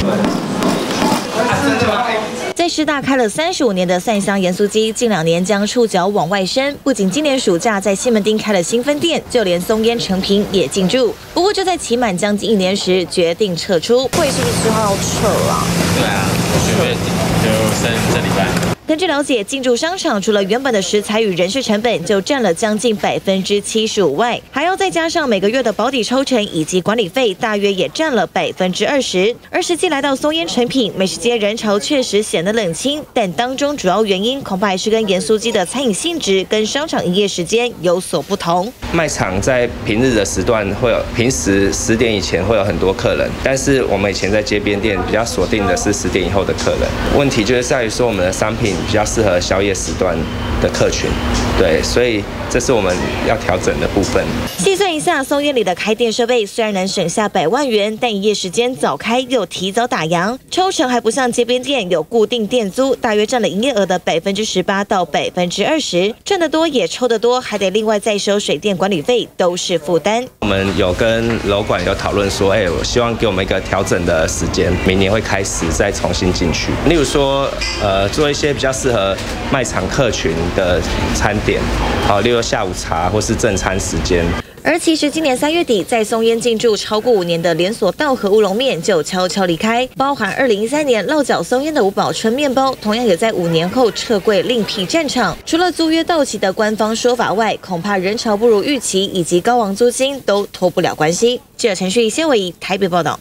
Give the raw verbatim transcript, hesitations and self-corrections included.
在师大开了三十五年的蒜香盐酥鸡，近两年将触角往外伸，不仅今年暑假在西门町开了新分店，就连松烟成品也进驻。不过就在期满将近一年时，决定撤出。会是不是之后要撤啊？ 对啊，九月底就剩这礼拜。 根据了解，进驻商场除了原本的食材与人事成本就占了将近百分之七十五外，还要再加上每个月的保底抽成以及管理费，大约也占了百分之二十。而实际来到松烟成品，美食街人潮确实显得冷清，但当中主要原因恐怕还是跟盐酥鸡的餐饮性质跟商场营业时间有所不同。 卖场在平日的时段会有，平时十点以前会有很多客人，但是我们以前在街边店比较锁定的是十点以后的客人。问题就是在于说我们的商品 比较适合宵夜时段的客群，对，所以这是我们要调整的部分。 细算一下，松烟里的开店设备虽然能省下百万元，但营业时间早开又提早打烊，抽成还不像街边店有固定店租，大约占了营业额的百分之十八到百分之二十，赚得多也抽得多，还得另外再收水电管理费，都是负担。 我们有跟楼管有讨论说，哎，我希望给我们一个调整的时间，明年会开始再重新进去，例如说，呃，做一些比较适合 卖场客群的餐点，好，例如下午茶或是正餐时间。 而其实今年三月底，在松烟进驻超过五年的连锁稻荷乌龙面就悄悄离开，包含二零一三年落脚松烟的五宝春面包，同样也在五年后撤柜另辟战场。除了租约到期的官方说法外，恐怕人潮不如预期以及高昂租金都脱不了关系。记者陈旭、谢伟仪台北报道。